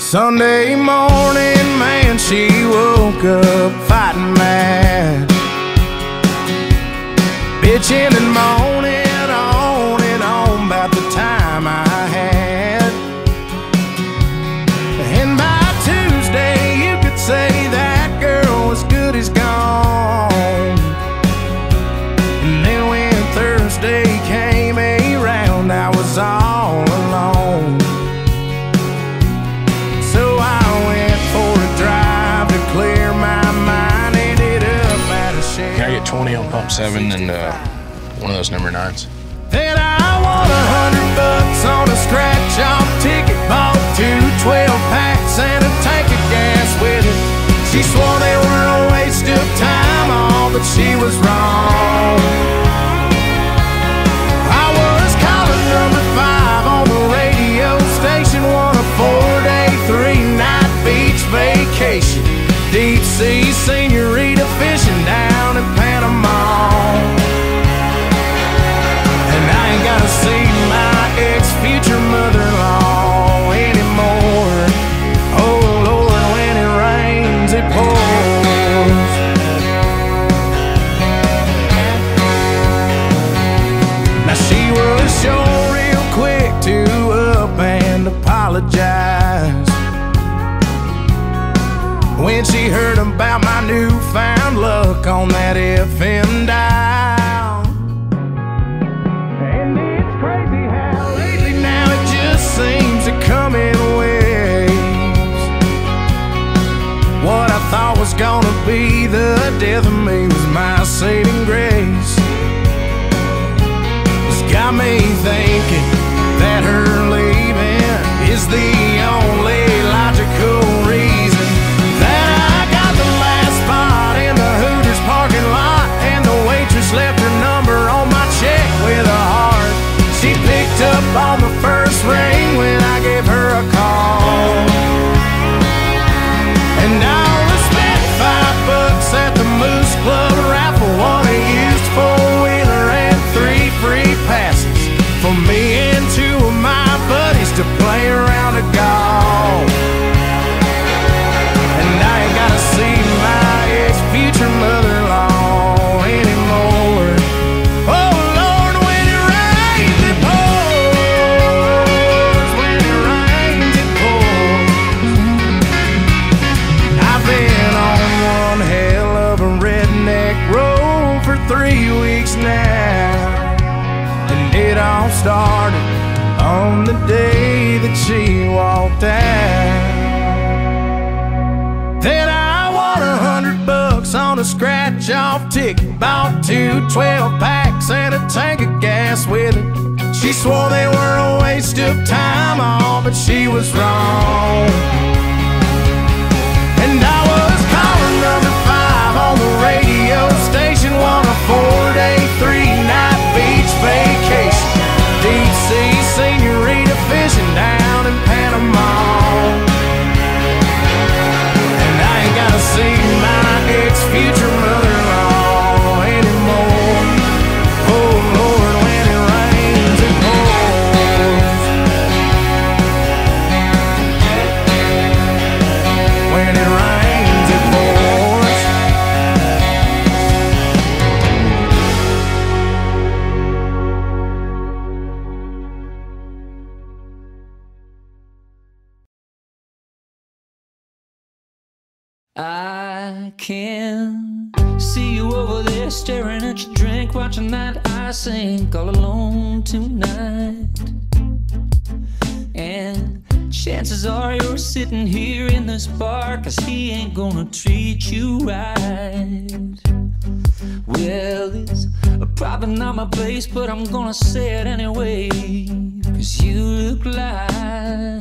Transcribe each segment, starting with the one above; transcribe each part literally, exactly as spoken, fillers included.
Sunday morning, man, she woke up fighting mad, bitching and moaning on and on about the time I had. And by Tuesday, you could say that girl was good as gone. And then when Thursday came around, I was all alone. So I went for a drive to clear my mind, ended up at a shed. Can I get twenty on pump seven and uh, one of those number nines? Then I won a hundred bucks on a scratch-off ticket, bought two twelve packs and a tank of gas with it. She swore they were a waste of time, all but she was wrong. I was calling number five on the radio station, won a four-day, three-night beach vacation, deep sea senorita fishing down in Panama. And I ain't gotta see my ex-future mother-in-law anymore. Oh Lord, when it rains, it pours. Now she was sure real quick to up and apologize when she heard about my newfound luck on that F M dial. And it's crazy how lately now it just seems to come in waves. What I thought was gonna be the death of me was my saving grace. It's got me thinking that her leaving is the only logical reason that I got the last spot in the Hooters parking lot, and the waitress left her number on my check with a heart. She picked up on the first ring when I gave her a call, and I only spent five bucks at the Moose Club raffle, won a used four-wheeler and three free passes for me and two of my buddies to play around a golf. And I ain't gotta see my ex-future mother-in-law anymore. Oh Lord, when it rains it pours, when it rains it pours. I've been on one hell of a redneck road for three weeks now, and it all started on the day that she walked out. Then I won a hundred bucks on a scratch-off ticket, bought two twelve packs and a tank of gas with it. She swore they were a waste of time, all but she was wrong. And I was calling number five on the radio station, won a four-day, three-night beach vacation, deep sea senorita fishing down in Panama. And I ain't gotta see my ex-future mother-in-law anymore. Oh Lord, when it rains it pours. When it rains it pours. I can see you over there staring at your drink, watching that I sink all alone tonight. And chances are you're sitting here in this bar, 'cause he ain't gonna treat you right. Well, it's probably not my place, but I'm gonna say it anyway, 'cause you look like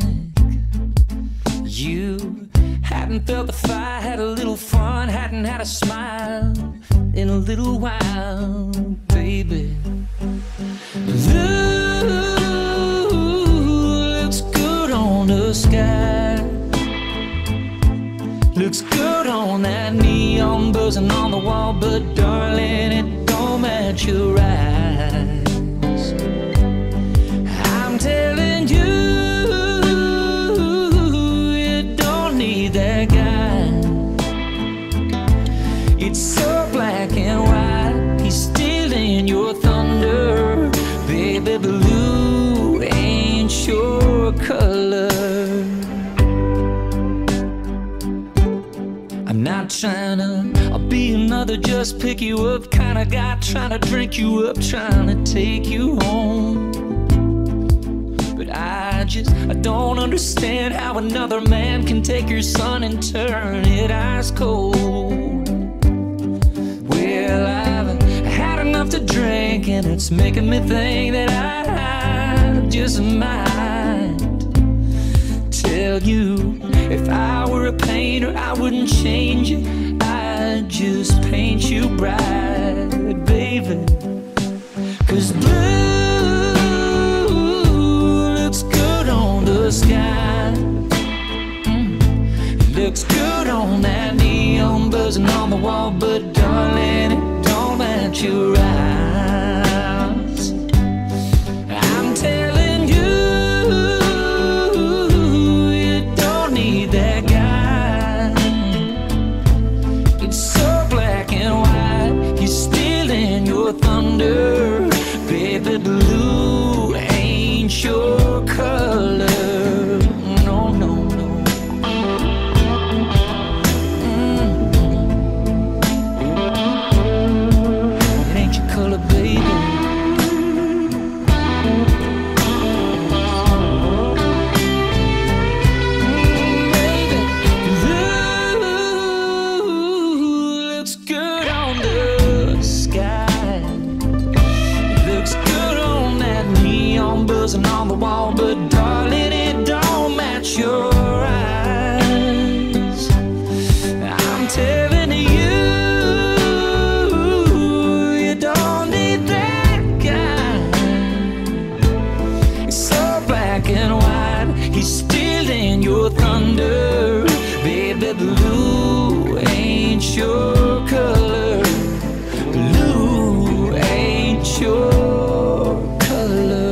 you hadn't felt the fire, had a little fun, hadn't had a smile in a little while, baby. Blue looks good on the sky, looks good on that neon buzzing on the wall, but darling, it don't match your eyes. I'm telling you, it not trying to I'll be another just pick you up kind of guy, trying to drink you up, trying to take you home. But I just, I don't understand how another man can take your son and turn it ice cold. Well, I've had enough to drink, and it's making me think that I just might tell you, if I were a painter, I wouldn't change it, I'd just paint you bright, baby. 'Cause blue looks good on the sky, mm. It looks good on that neon buzzing on the wall, but darling, it don't match your eyes. I'm telling you, you don't need that guy. It's so black and white, he's stealing your thunder. Baby, blue ain't your color. No, no, no. Mm. It ain't your color, baby. Mm, baby, blue looks good on the sky. Looks good on that neon buzzing on the wall, but darling, it don't match your eyes. I'm telling you, you don't need that guy. It's so black and white, he's stealing your thunder. Baby, blue ain't your color. Blue ain't your color.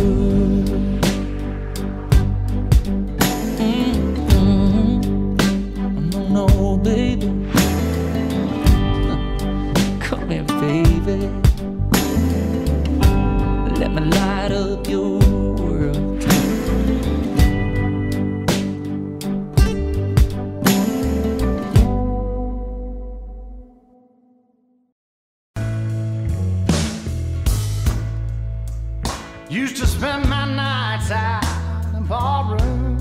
Mm-hmm. No, no, baby. Come here, baby. Let me light up your world. Used to spend my nights out in the ballroom.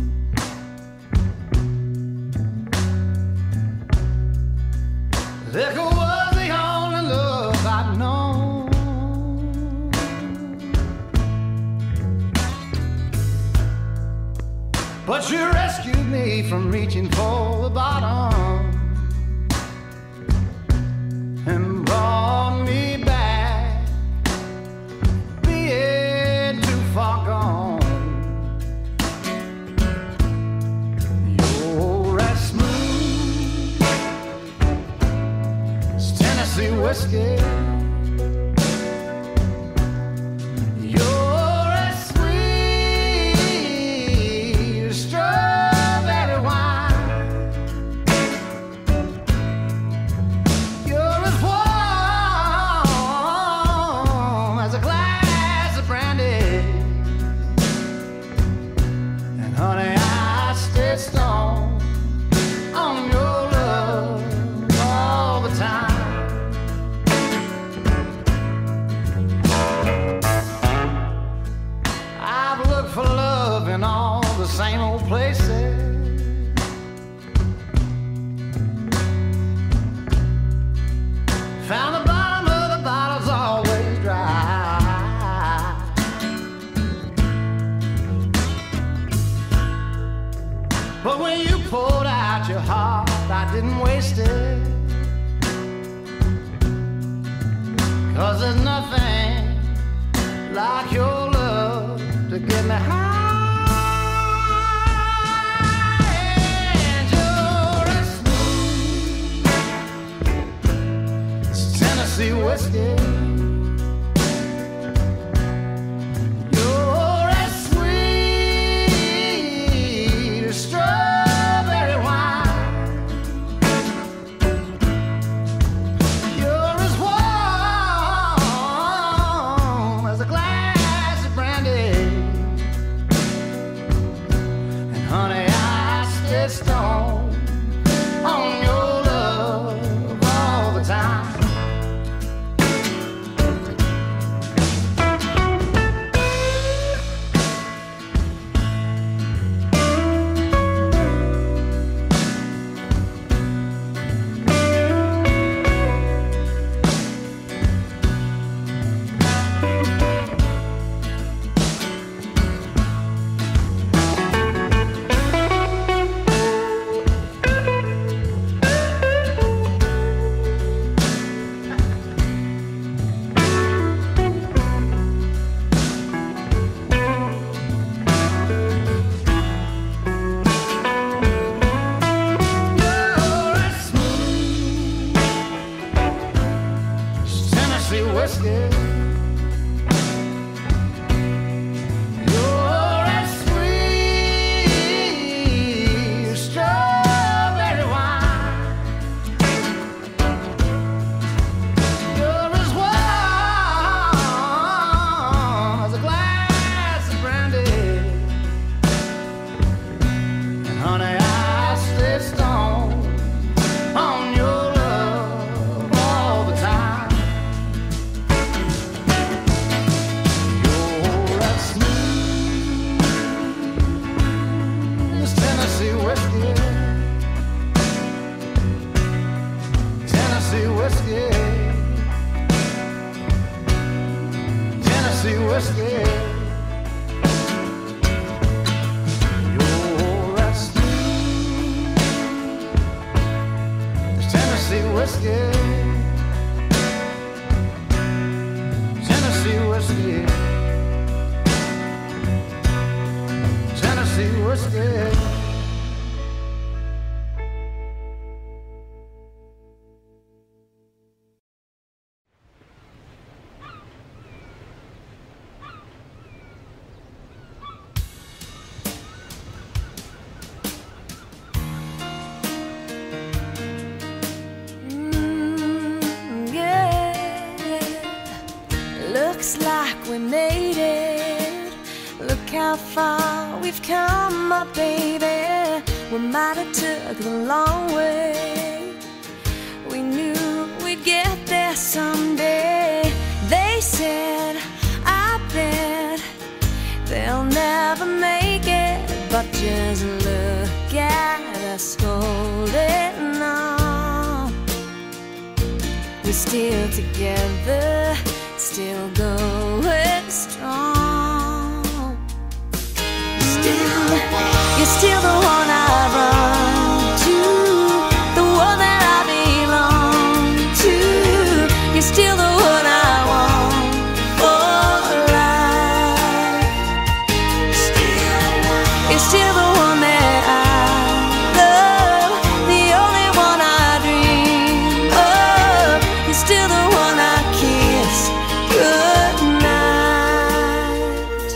Liquor was the only love I'd known. But you rescued me from reaching for the bottom and brought me back, being too far gone. You're as smooth as Tennessee whiskey. You're as sweet as strawberry wine. You're as warm as a glass of brandy. And honey, I stay strong on your love all the time. I've looked for love in all the same old places. Found the bottom of the bottle's always dry. But when you poured out your heart, I didn't waste it. 'Cause there's nothing like your love to get me high. And you're as smooth as Tennessee whiskey. You're as sweet as strawberry wine. You're as warm as a glass of brandy. And honey, I stay strong on your love Tennessee whiskey, Tennessee whiskey, Tennessee whiskey. You're right sweet, there's Tennessee whiskey, Tennessee whiskey, Tennessee whiskey. Looks like we made it. Look how far we've come, my baby. We might have took the long way. We knew we'd get there someday. They said, I bet they'll never make it. But just look at us holding on. We're still together, still going strong. Still, you're still the one I run to, the one that I belong to. You're still the one I want for life. Still, you're still the one that I love, the only one I dream of. You're still the one I kiss good night.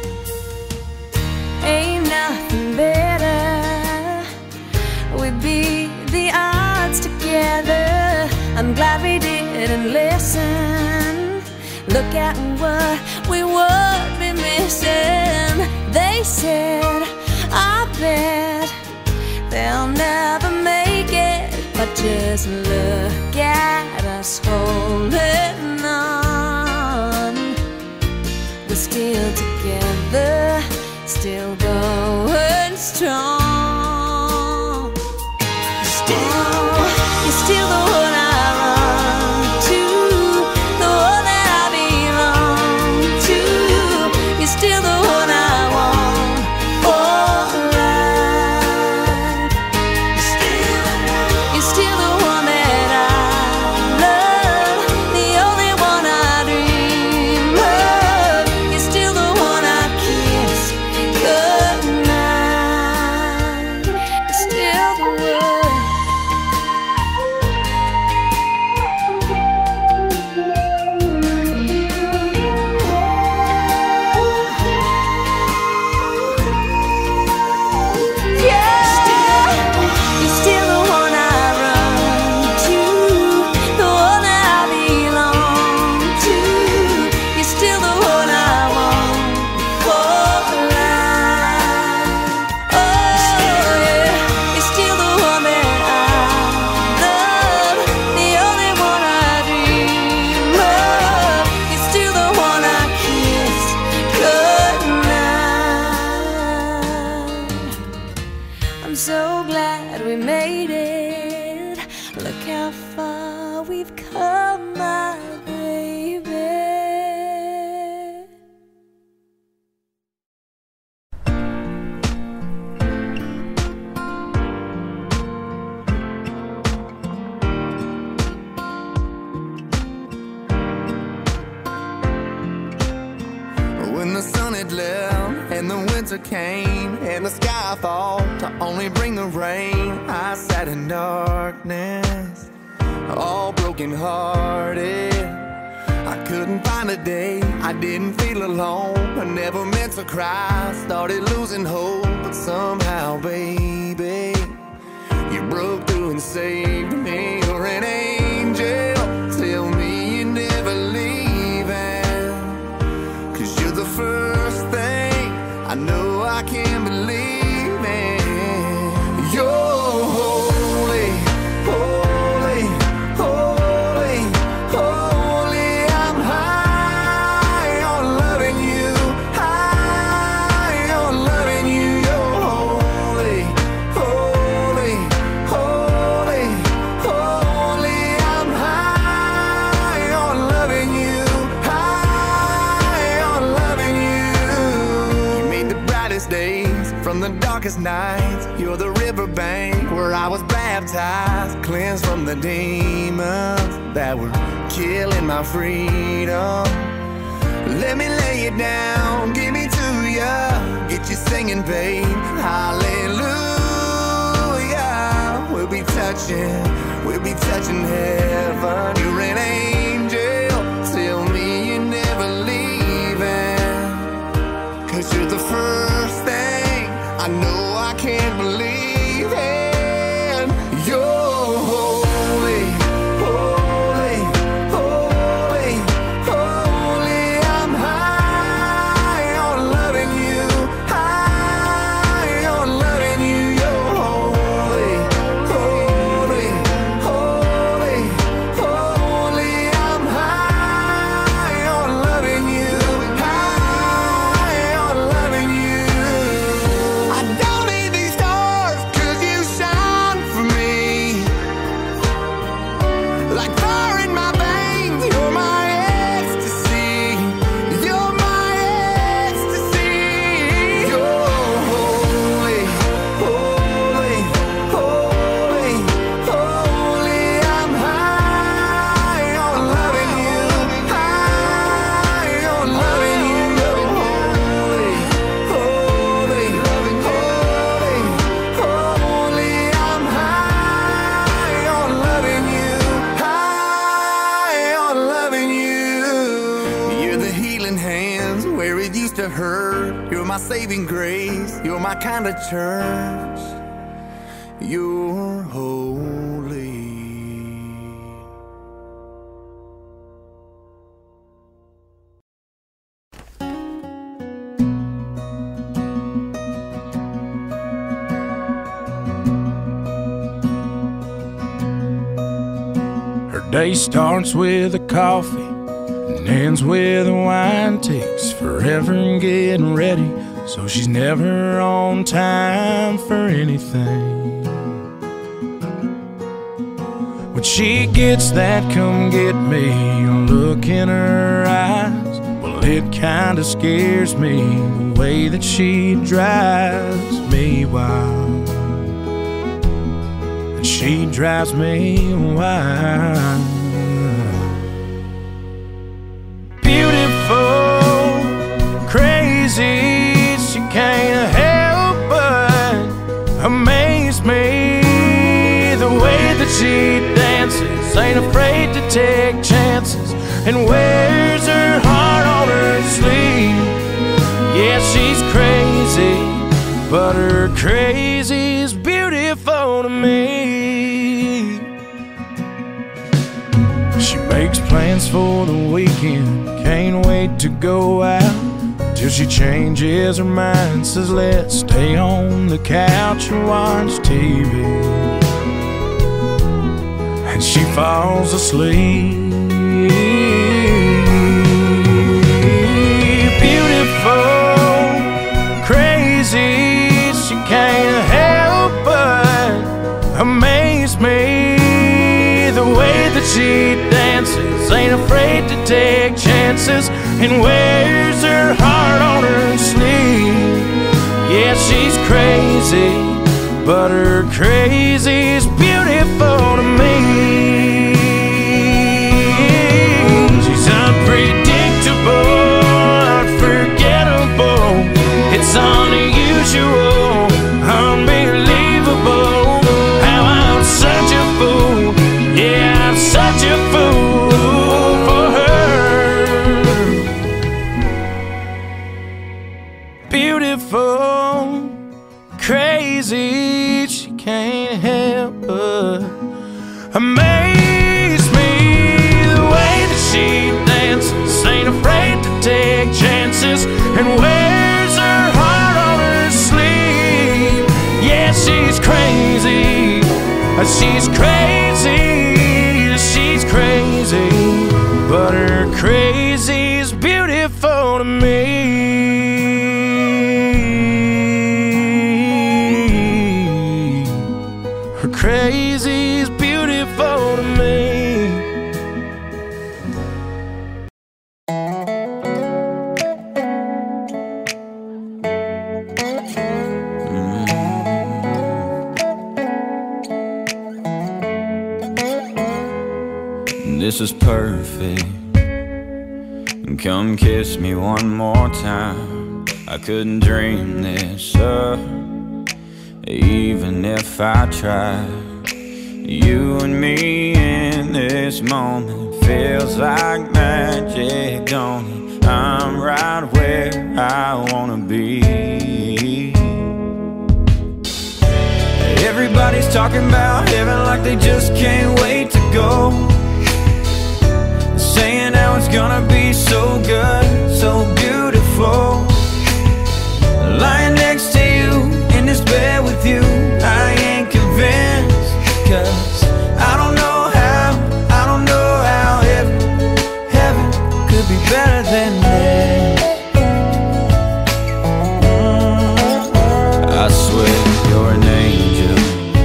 Ain't nothing better. We beat the odds together. I'm glad we didn't listen. Look at what we would be missing. They said, I bet they'll never make it. But just look at us holding on. We're still together, still going strong. Still, you're still the one I run to, the one that I belong to. You're still the one I want for life. Still, you're still the one that I love, the only one I dream of. You're still the one I kiss good night. You're still the one. I'm so glad we made it. Look how far we've come, my baby. When the sun had left and the winter came and the sky fell to only bring the rain, I sat in darkness, all broken hearted. I couldn't find a day I didn't feel alone. I never meant to cry, started losing hope, but somehow, baby, you broke through and saved me. You're an angel, tell me you're never leaving, 'cause you're the first thing I know I can believe in. You're holy, holy, holy, holy. I'm high on loving you, high on loving you. You're holy, darkest nights. You're the riverbank where I was baptized, cleansed from the demons that were killing my freedom. Let me lay you down, give me to ya, get you singing, babe. Hallelujah. We'll be touching, we'll be touching heaven. You're an angel, tell me you're never leaving, 'cause you're the first thing I know I can't believe in. You're holy, holy, holy, holy. I'm high on loving you, high on loving you. You're holy, holy, holy, holy. I'm high on loving you, high on loving you. I don't need these stars 'cause you shine for me. Like fire in my veins, you're my ecstasy. You're my ecstasy. You're holy, holy, holy, holy. I'm high on loving you, high on loving you. You're holy, holy, holy, holy. I'm high on loving you, high on loving you. You're the healing hands where it used to hurt. You're my saving grace. You're my kind of church. You're holy. Her day starts with a coffee and ends with a wine. Takes forever in getting ready, so she's never on time for anything. When she gets that come get me look in her eyes, well, it kinda scares me the way that she drives me wild. And she drives me wild. Beautiful, crazy, she can't help but amaze me. The way that she dances, ain't afraid to take chances, and wears her heart on her sleeve. Yeah, she's crazy, but her crazy's beautiful to me. She makes plans for the weekend, can't wait to go out, till she changes her mind, says let's stay on the couch and watch T V. And she falls asleep. Beautiful, crazy, she can't help but amaze me. The way that she dances, ain't afraid to take chances, and wears her heart on her sleeve. Yeah, she's crazy, but her crazy's beautiful to me. She's unpredictable, unforgettable. It's unusual, unbelievable. How I'm such a fool, yeah, I'm such a fool for her. Beautiful, crazy, she can't help but amaze me. The way that she dances, ain't afraid to take chances, and wears her heart on her sleeve. Yeah, she's crazy, she's crazy, she's crazy, but her crazy's beautiful to me. Her crazy's beautiful to me. Mm. this is perfect. Come kiss me one more time. I couldn't dream this up, even if I tried. You and me in this moment feels like magic, don't it? I'm right where I wanna be. Everybody's talking about heaven like they just can't wait to go, saying how it's gonna be so good, so beautiful. Lying next to you in this bed with you, I ain't convinced, 'cause I don't know how, I don't know how heaven, heaven could be better than this. I swear you're an angel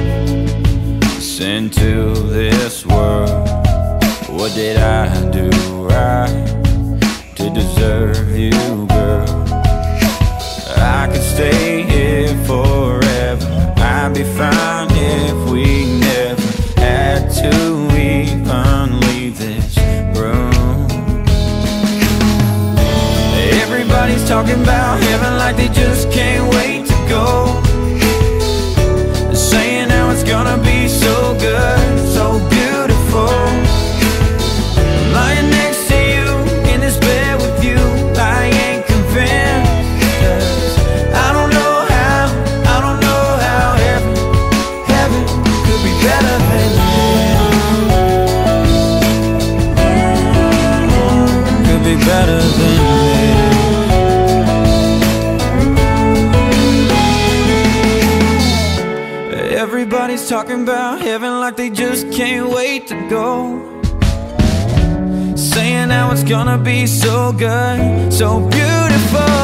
sent to this world. What did I do right to deserve you, girl? I could stay here forever. I'd be fine if we never had to even leave this room. Everybody's talking about heaven like they just can't wait to go, saying how it's gonna be so good, so beautiful. Lying next to you in this bed with you, I ain't convinced, 'cause I don't know how, I don't know how heaven, heaven could be better than this. Could be better than this. Everybody's talking about heaven like they just can't wait to go, saying how it's gonna be so good, so beautiful.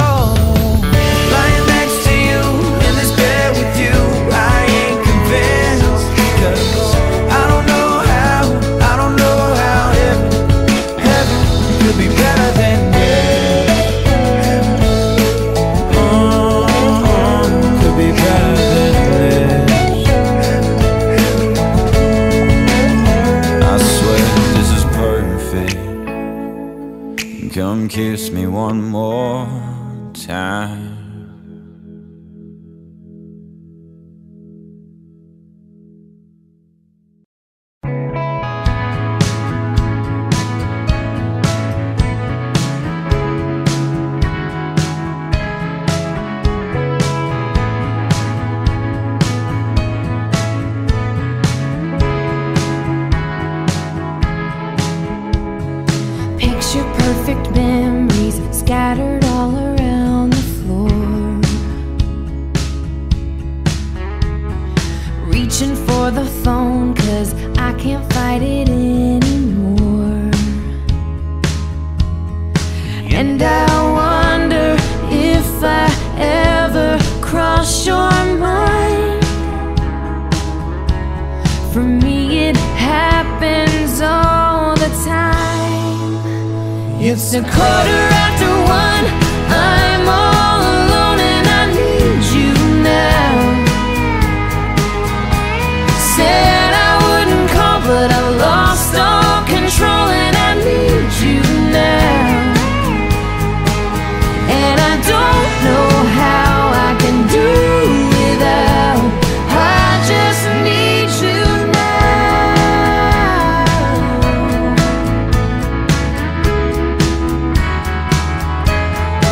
Lying next to you in this bed with you, I ain't convinced, 'cause I don't know how, I don't know how heaven, heaven could be better than this. Oh, could be better than this. I swear this is perfect. Come kiss me one more time. Picture perfect memories scattered all around the floor. Reaching for the phone 'cause I can't fight it anymore. And I wonder if I ever cross your mind. For me it happens all the time. It's a quarter after one, I'm all alone and I need you now. Said I wouldn't call but I lost all control and I need you now. And I don't know how I can do without, I just need you now.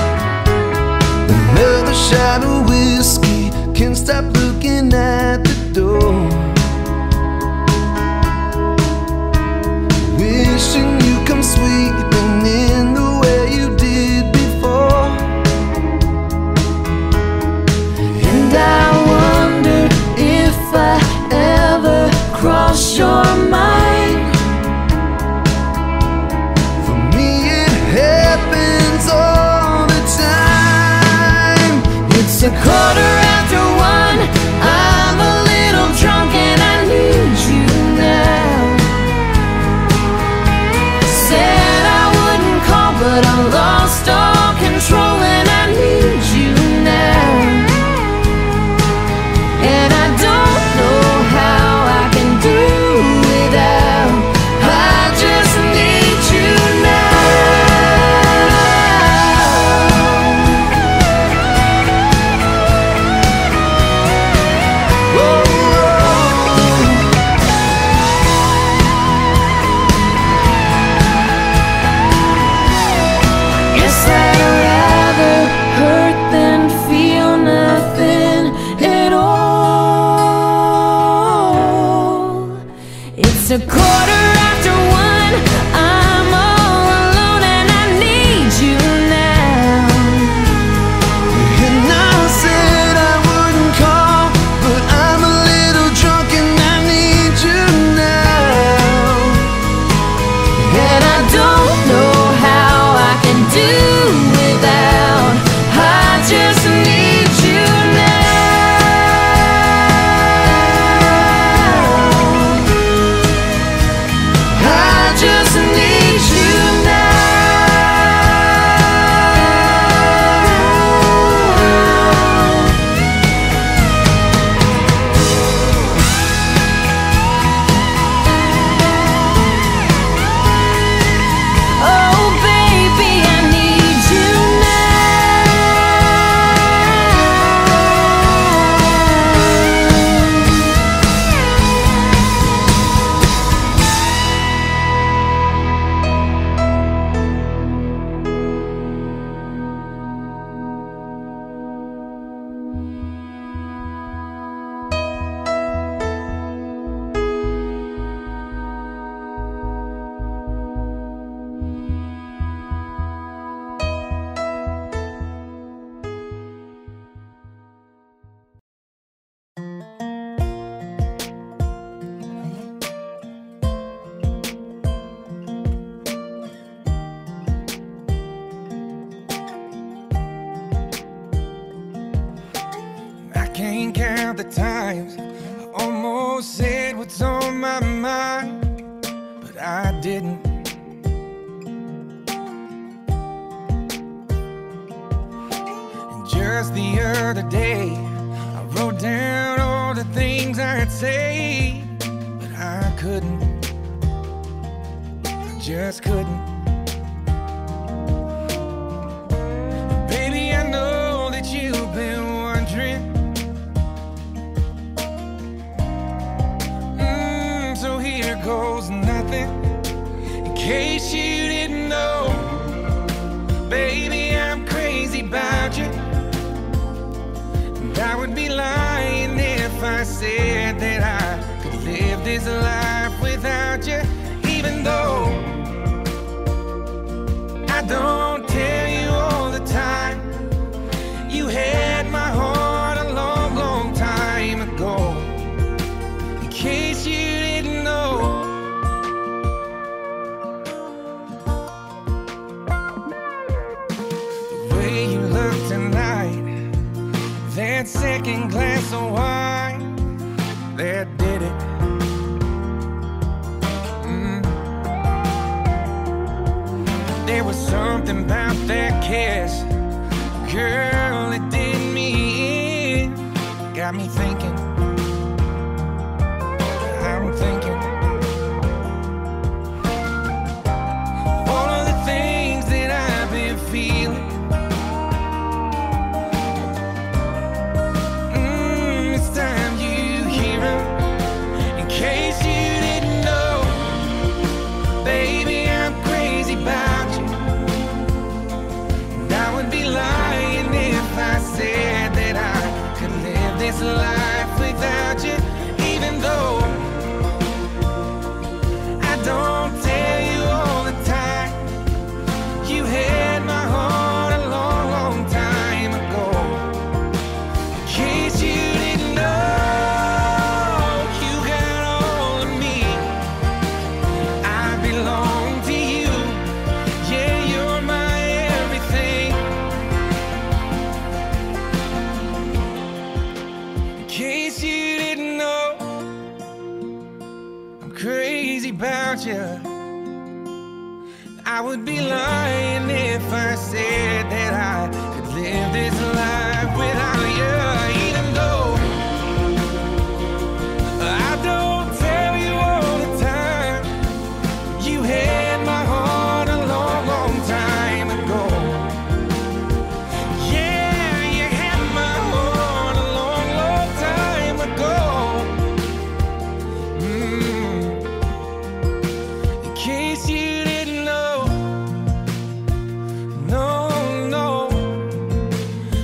a quarter after one. I'm all alone and I need you now. And I said I wouldn't call, but I'm a little drunk and I need you now. And I don't know how I can do without. I just need you now. I just need you Oh baby, I need you I can't count the times I almost said what's on my mind, but I didn't. And just the other day, I wrote down all the things I'd say, but I couldn't. I just couldn't. Baby, I know that you've been wondering. Mm, so here goes nothing. In case you didn't know, baby, I'm crazy about you. And I would be lying if I said that I could live this life without you. Even though I don't tell you all the time, you had my heart a long, long time ago. In case you didn't know, the way you look tonight, that second glass of wine, that did it. Mm. There was something about that kiss, girl, it did me in. Got me thinking, I'm thinking all of the things that I've been feeling. Mm, it's time you hear 'em. In case you didn't know, baby, I'm crazy about you. And I would be lying if I said that I could live this life without you. Even though I don't tell you all the time, you had my heart a long, long time ago. In case you didn't know, you got all of me. I belong to you. Yeah, you're my everything. In case you didn't know, I'm crazy about you. I would be lying if I said that I could live this life without you. Even though I don't tell you all the time, you had my heart a long, long time ago. Yeah, you had my heart a long, long time ago. Mm. In case you didn't know, no, no,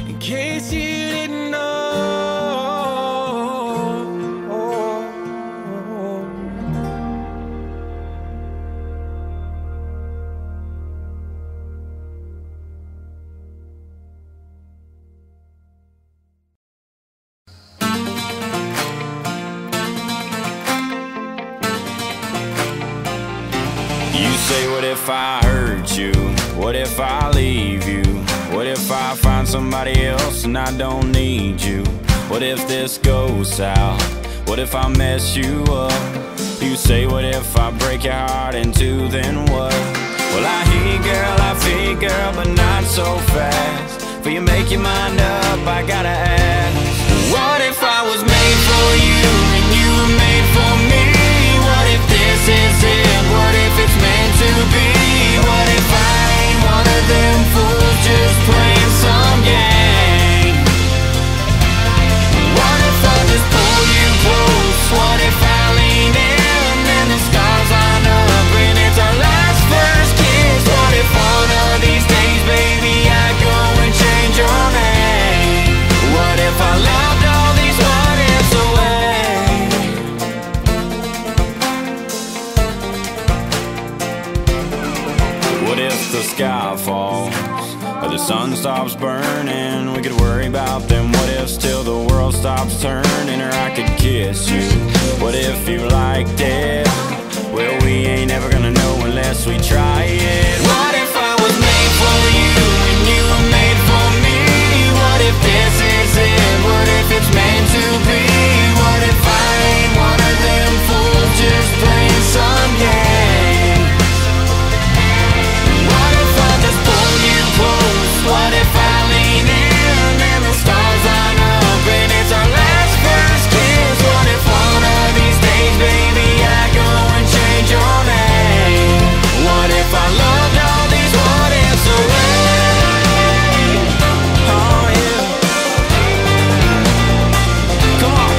You say, what if I hurt you? What if I leave you? What if I find somebody else and I don't need you? What if this goes south? What if I mess you up? You say, what if I break your heart in two, then what? Well, I hear you, girl, I feel you, girl, but not so fast. Before you make your mind up, I gotta ask, what if I was made for you and you were made for me? What if this is it? What if it's meant to be? What if I ain't one of them fools just playing some game? What if I just pull you close? What if I lean in and the stars line up and it's our last first kiss? What if one of these days, baby, I go and change your name? What if I loved all these what ifs away? What if the sky falls or the sun stops burning? We could worry about them what ifs till the world stops turning. Or I could kiss you. What if you liked it? Well, we ain't ever gonna know unless we try it. What if I was made for you and you were made for me? What if this is it? What if it's meant to be? What if I ain't one of them fools just playing some game? What if I just pull you close? What if I lean in and the stars line up and it's our last first kiss? What if one of these days, baby, I go and change your name? What if I loved all these what ifs away? Oh yeah. Come on.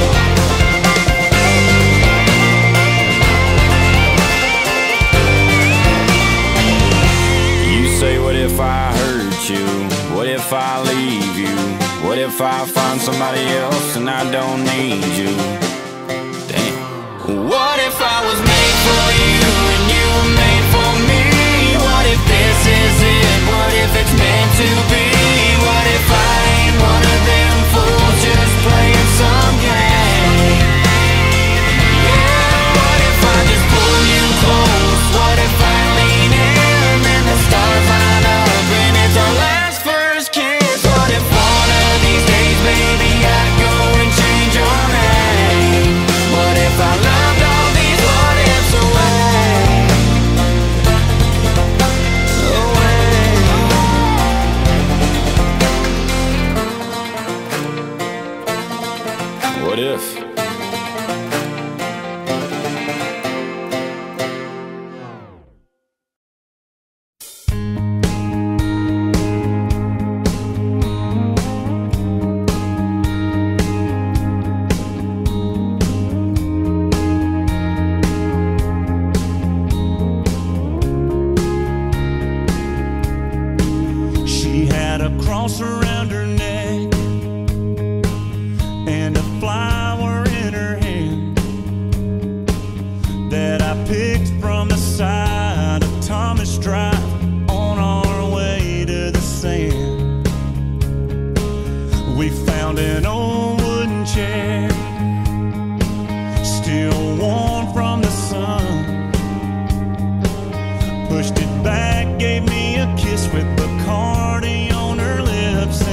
You say, what if I hurt you? What if I leave you? What if I find somebody else and I don't need you? Damn. What if I was made for you and you were made for me? What if this is it? What if it's meant to be? What if I ain't one of them fools just playing some game? Yeah, what if I just pull you close? What if I lean in and the stars line up and it's our last first kiss? What if one of these days, baby, I go and change your name? What if I loved all these what ifs away? Away. What if? She had a cross around her neck and a flower in her hand that I picked from the side of Thomas Drive on our way to the sand. We found an old wooden chair, still warm from the sun. Pushed it back, gave me a kiss with Bacardi on her lips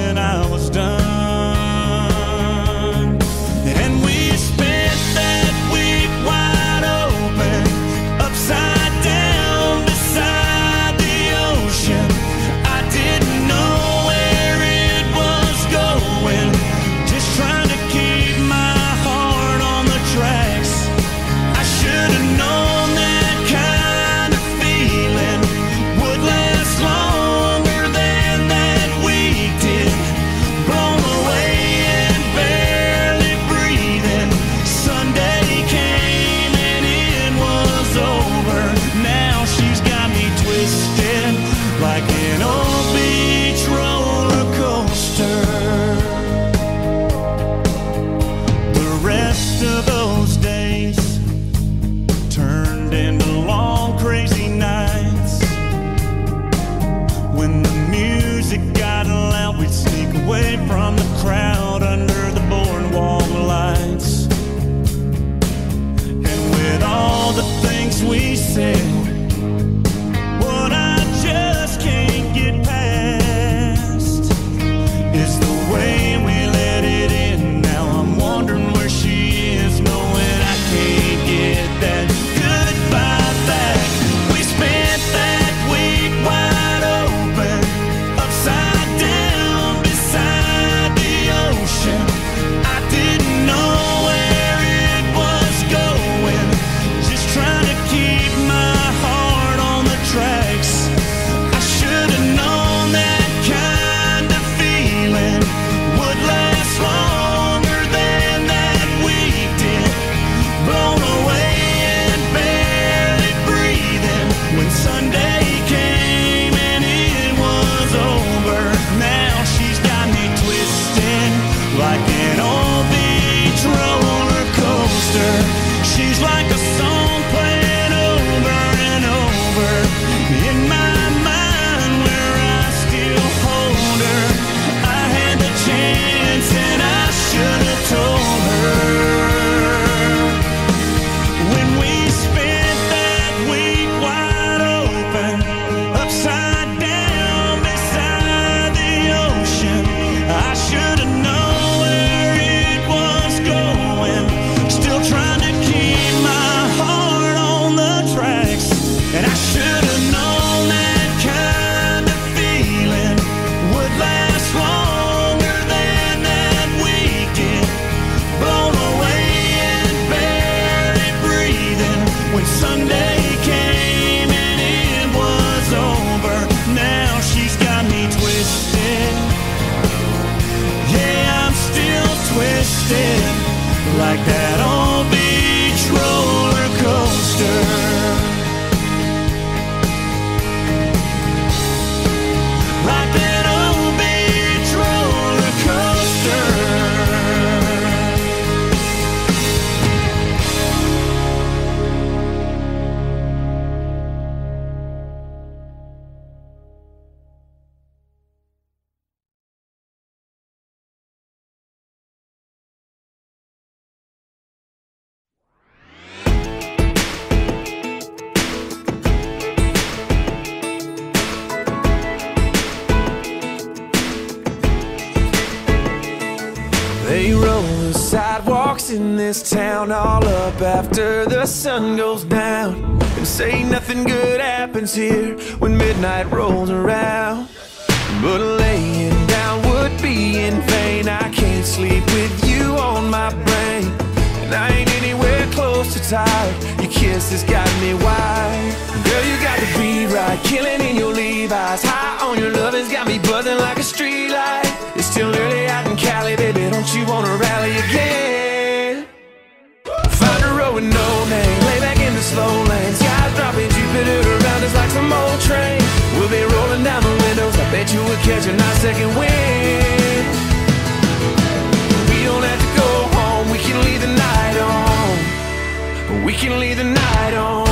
in this town all up after the sun goes down, and say nothing good happens here when midnight rolls around. But laying down would be in vain. I can't sleep with you on my brain, and I ain't anywhere close to tired. Your kiss has got me wired. Girl, you got the beat right, killing in your Levi's. High on your love has got me buzzing like a street light. It's still early out in Cali, baby, don't you wanna rally again? Find a road with no name, lay back in the slow lane. Skies dropping, Jupiter around us like some old train. We'll be rolling down the windows, I bet you would catch a nice second wind. We don't have to go home, we can leave the night on. We can leave the night on.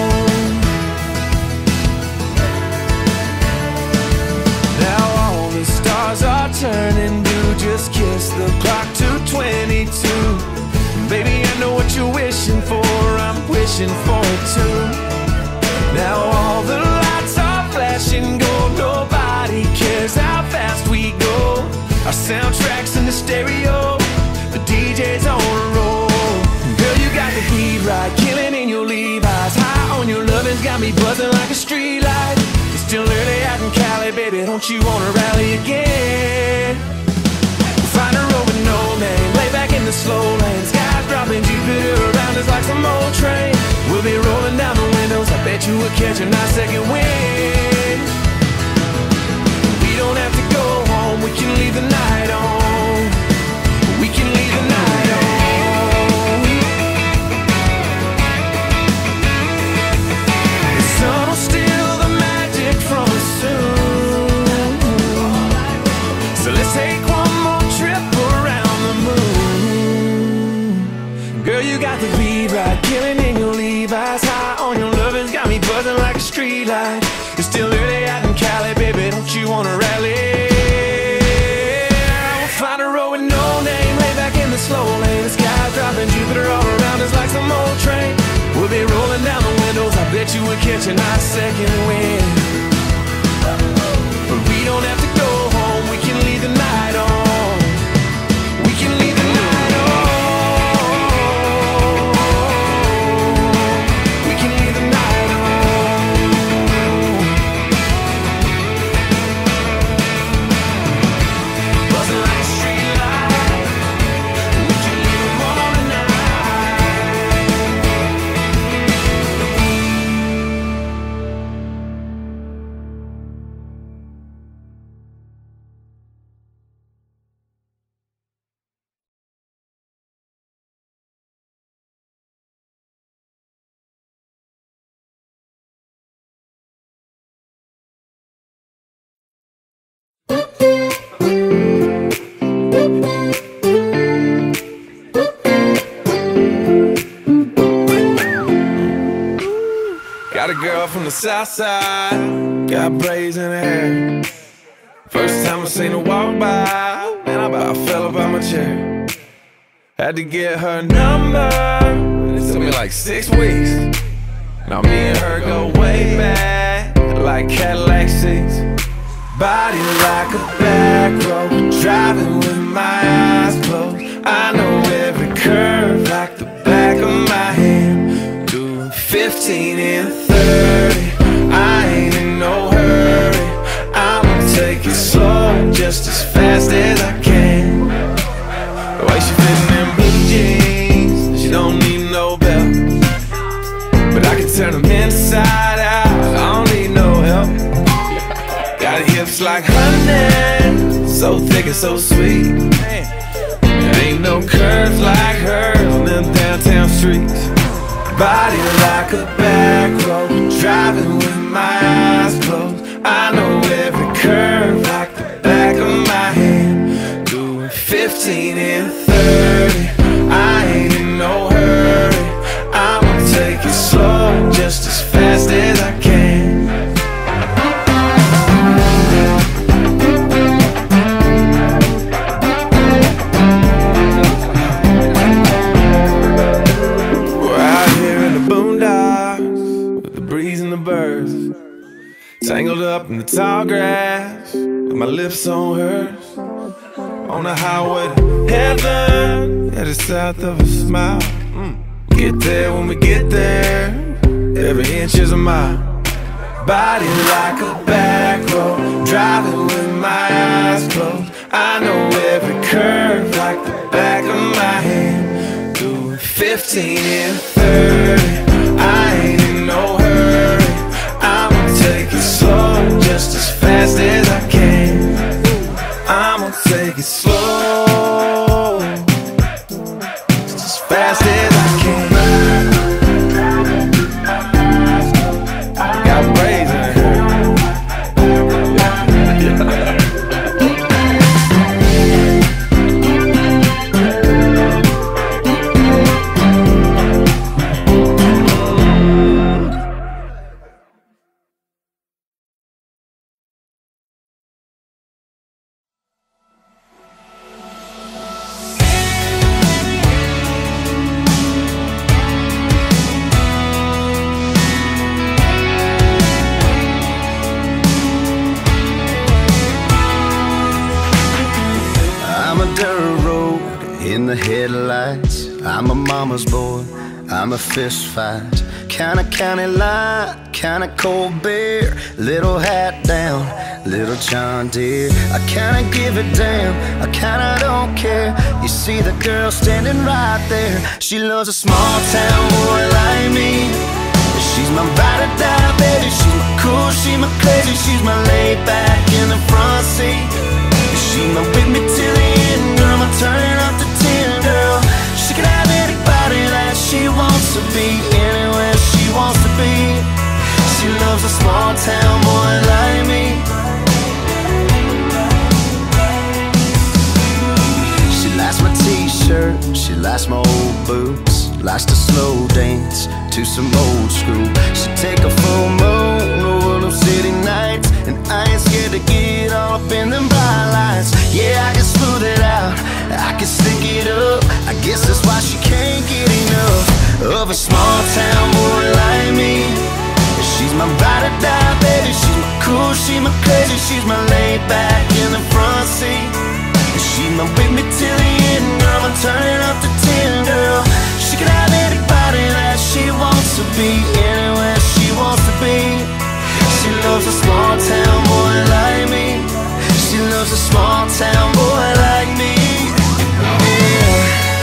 Now all the stars are turning blue. Just kiss the clock to twenty-two. Baby, I know what you're wishing for, I'm wishing for it too. Now all the lights are flashing gold. Nobody cares how fast we go. Our soundtrack's in the stereo, the D J's on a roll. Girl, you got the beat right, killing in your Levi's. High on your lovin's got me buzzing like a street light. It's still early out in Cali, baby, don't you wanna rally again? Find a road with no name, lay back in the slow lane. Skies dropping, Jupiter around us like some old train. We'll be rolling down the windows, I bet you would catch a nice second wind. We don't have to go home, we can leave the night on. We can leave the night on. The sun will steal the magic from us soon. So let's take one more trip around the moon. Girl, you got the beat right, killing in your Levi's. High on your lovin's got me buzzing like a street light. It's still early out in Cali, baby, don't you wanna rally? We'll find a road with no name, lay back in the slow lane. The sky's dropping, Jupiter all around us like some old train. We'll be rolling down the windows, I bet you would catch a nice second wind. But we don't have to go home, we can leave the night on. We can leave the night on. We can leave the night on. Buzzing like a street light. We can leave them on tonight. Got a girl from the south side, got braids in her hair. First time I seen her walk by, man, I about fell up out my chair. Had to get her number, it took me like six weeks. Now me and her go way back, like Cadillac seats. Body like a back road, driving with my eyes closed. I know every curve like the back of my hand. Doing fifteen and thirty, I ain't in no hurry. I'ma take it slow, just as fast as I can. The way she fits in them blue jeans, she don't need no belt. But I can turn them inside out, I don't need no help. Got hips like honey, so thick and so sweet. There ain't no curves like hers on them downtown streets. Body like a back road, driving with my eyes closed. I know every curve like the back of my hand. Doing fifteen and thirty, I ain't in no hurry. I'ma take it slow, just as fast as I can. Tangled up in the tall grass, with my lips on hers. on the highway to heaven, headed south of a smile. Mm. Get there when we get there, every inch is a mile. Body like a back road, driving with my eyes closed. I know every curve like the back of my hand. Doing fifteen and thirty, I ain't in no hurry. I'ma take it slow, just as fast as I can. I'ma take it slow, just as fast as I can. Got braids in her. In the headlights, I'm a mama's boy, I'm a fist fight. Kinda county line, kinda cold beer. Little hat down, little John Deere. I kinda give a damn, I kinda don't care. You see the girl standing right there. She loves a small town boy like me. She's my ride or die, baby. She's my cool, she's my crazy. She's my laid back in the front seat. She's my with me till the end, girl. I'm turning up the ten, girl. She can have anybody that she wants to be, anywhere she wants to be. She loves a small town boy like me. She likes my t-shirt, she likes my old boots, likes to slow dance to some old school. She take a full moon over them city nights, and I ain't scared to get all up in them bright lights. Yeah, I can smooth it out, I can stick it up. I guess that's why she can't get enough of a small town boy like me. She's my ride or die, baby. She's my cool, she's my crazy. She's my laid back in the front seat. She's my with me till the end, girl. I'm turning up the ten, girl. She can have anybody that she wants to be, anywhere she wants to be. She loves a small town boy like me. She loves a small town boy like me. Yeah.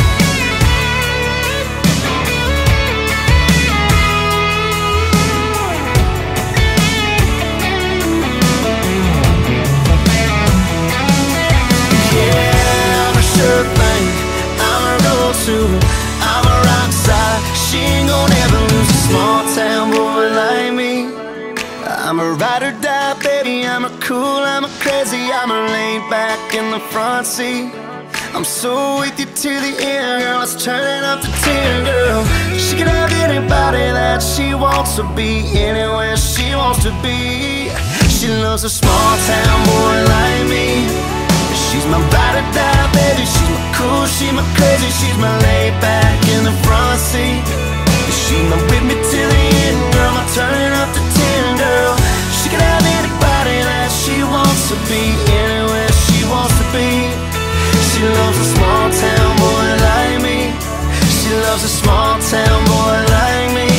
Yeah, I'm a sure thing, I'm a go-to, I'm a rock star. She ain't gonna ever lose a small town boy like me. I'm a ride or die, baby. I'm a cool, I'm a crazy. I'm a laid back in the front seat. I'm so with you to the end, girl. It's turning up the ten, girl. She can have anybody that she wants to be, anywhere she wants to be. She loves a small town boy like me. She's my ride or die, baby. She's my cool, she's my crazy. She's my laid back in the front seat. She's my with me till the end, girl. I'm turning up the ten, girl. She can have anybody that she wants to be, anywhere she wants to be. She loves a small town boy like me. She loves a small town boy like me.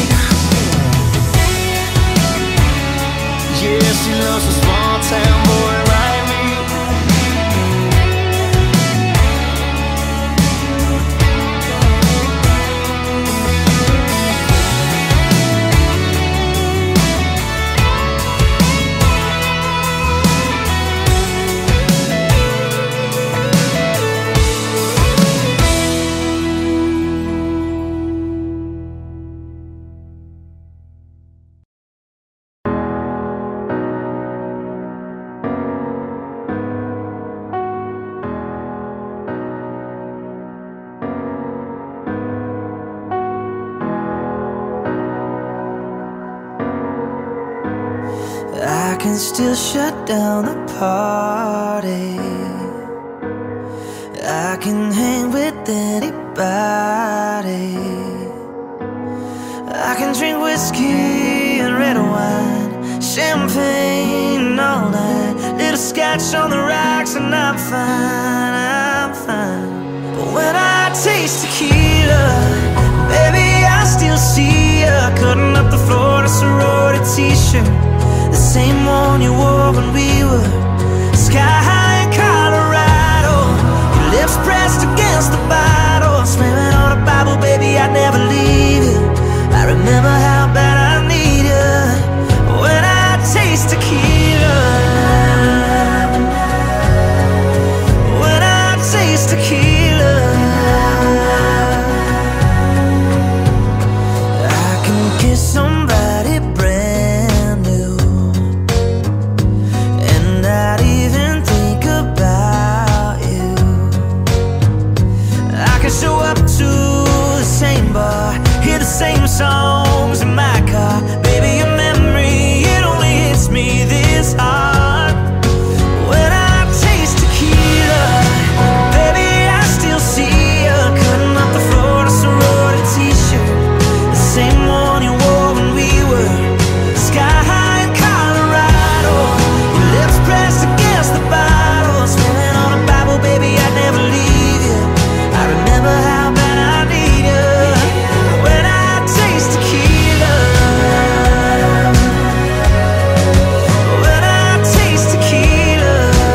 Yeah, she loves a small town boy like me. I can still shut down the party. I can hang with anybody. I can drink whiskey and red wine, champagne all night, little scotch on the rocks, and I'm fine. fine. But when I taste tequila, baby, I still see ya cutting up the floor in a sorority t-shirt, the same one you wore when we were sky high in Colorado. Your lips pressed against the bottle, slamming on a Bible, baby, I'd never leave you. I remember how bad I need you when I taste tequila. When I taste tequila, I can kiss somebody brand new and not even think about you. I can show up to the same bar, hear the same songs in my car. Baby, your memory, it only hits me this hard. When I taste tequila, baby, I still see ya cutting up the floor in a sorority t-shirt, the same one you wore when we were sky high in Colorado. Your lips pressed against the bottle, smelling on a Bible, baby, I'd never leave you. I remember how bad I need you when I taste tequila. When I taste tequila.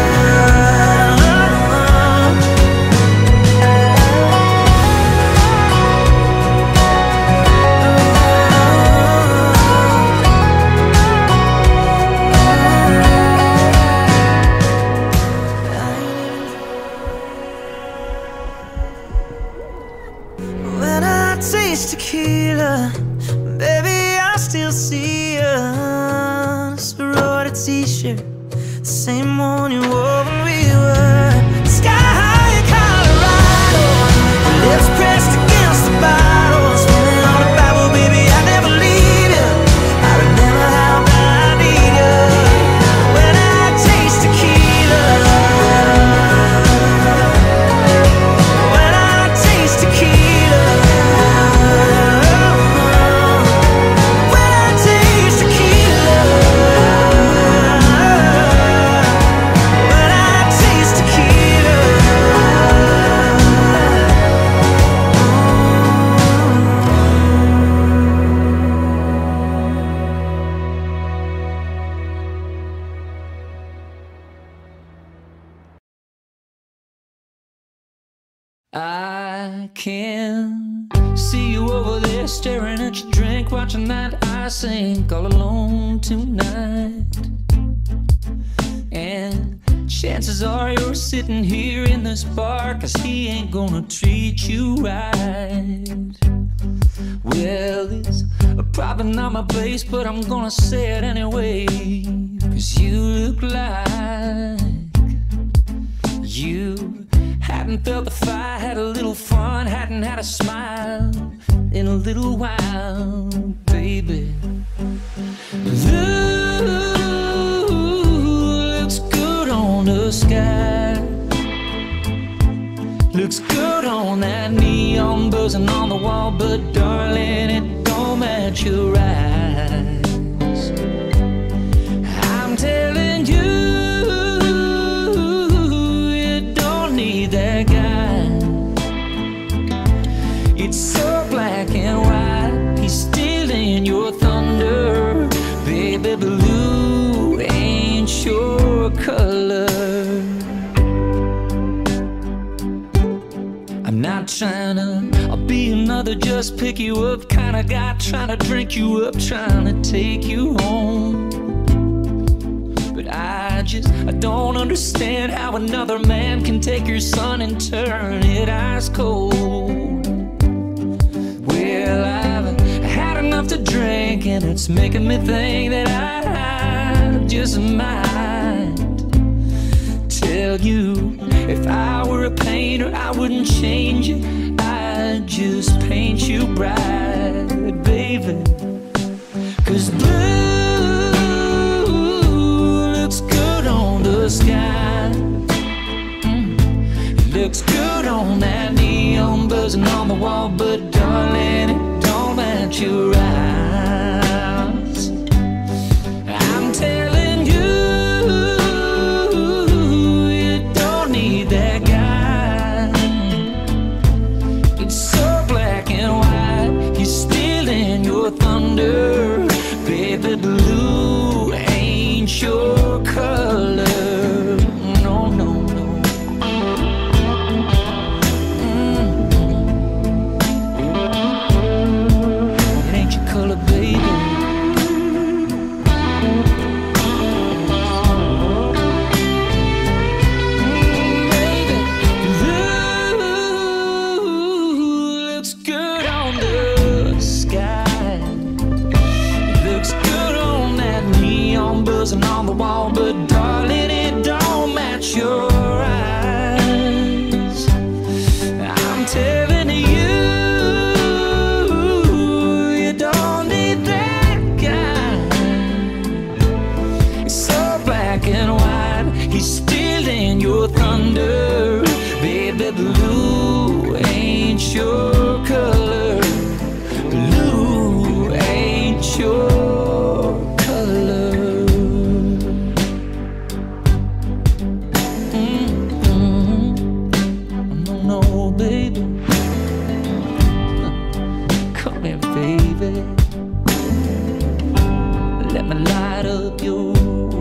When I taste tequila, baby, I still see ya sorority t-shirt, the same one you wore when we were sky high in Colorado. Your lips pressed against the bottle, smelling on a Bible, baby, I never leave you. I remember how bad I need you when I taste tequila. When I taste tequila. When I taste tequila. When I taste tequila. I can see you over there staring at your drink, watching that I sink all alone tonight. And chances are you're sitting here in this bar, 'cause he ain't gonna treat you right. Well, it's probably not my place, but I'm gonna say it anyway, 'cause you look like you hadn't felt the fire, had a little fun, hadn't had a smile in a little while, baby. Blue looks good on the sky, looks good on that neon buzzing on the wall, but darling, it don't match your eyes. I'm telling you, that guy, it's so black and white, he's stealing your thunder, baby. Blue ain't your color. I'm not trying to I'll be another just pick you up kind of guy, trying to drink you up, trying to take you home. But I just, I don't understand how another man can take your sun and turn it ice cold. Well, I've had enough to drink, and it's making me think that I just might tell you, if I were a painter, I wouldn't change you, I'd just paint you bright, baby. 'Cause blue looks good on the sky, mm. It looks good on that neon buzzing on the wall, but darling, it don't match your eyes. I'm telling you, you don't need that guy. he's stealing your thunder. Baby blue ain't your color. No, no, no. Mm. It ain't your color, baby. Buzzing on the wall, but darling, it don't match your eyes. I'm telling you, you don't need that guy. It's so black and white, he's stealing your thunder. Baby blue ain't your color. Blue ain't your baby, let me light up your